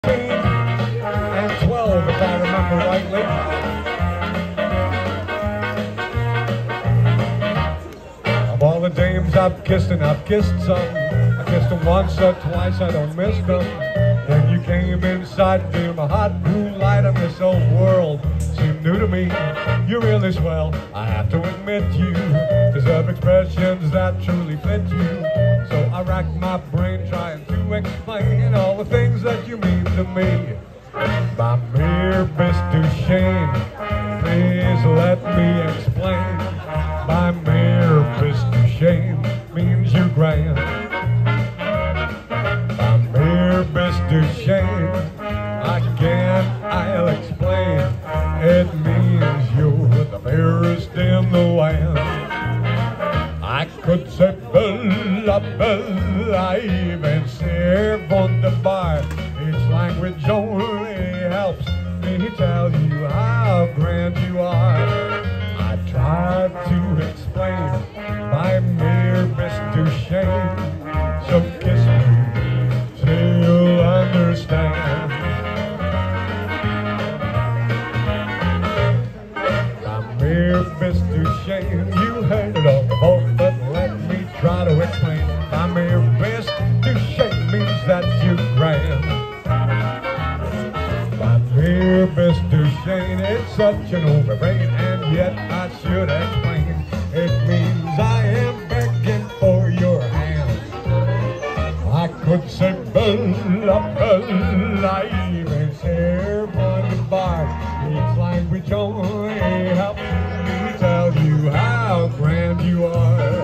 and 12, if I remember rightly. Of all the dames I've kissed, and I've kissed some, I kissed them once or twice, I don't miss them. Then you came inside, dear, my hot blue light on this old world seemed new to me. You're really swell, I have to admit you deserve expressions that truly fit you. So I rack my brain trying to explain all the things that you mean to me. My mere Bist to Shein, please let me explain. My mere Bist to Shein means you're grand. My mere Bist to Shein, again I'll explain. It means you're the fairest in the land. I could say bella, bella, even say wunderbar. Each language only helps me tell you how grand you are. I tried to explain my mere Bist to Shein, so kiss me till you'll understand. My mere Bist to Shein, you heard it all before, but let me try to explain. My mere Bist to Shein means that you're grand. My mere Bist to Shein, it's such an overrated, and yet I should explain. It means I am begging for your hand. I could say bella, bella, even say wunderbar. Each language only helps me tell you how grand you are.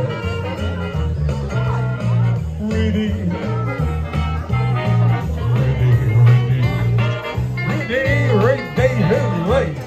Really, hey.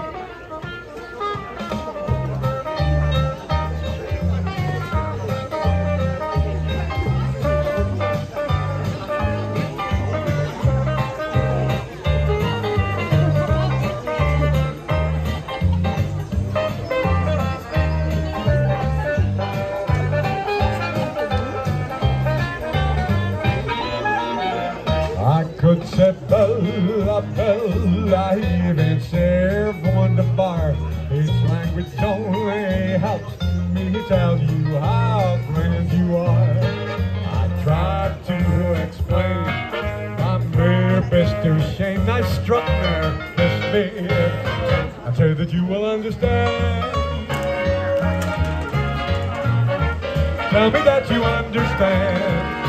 I could say bella, bella, even say wunderbar. Each language only helps me tell you how grand you are. I tried to explain my mere Bist to Shein. Nice strut there, kiss me. I say that you will understand. Tell me that you understand.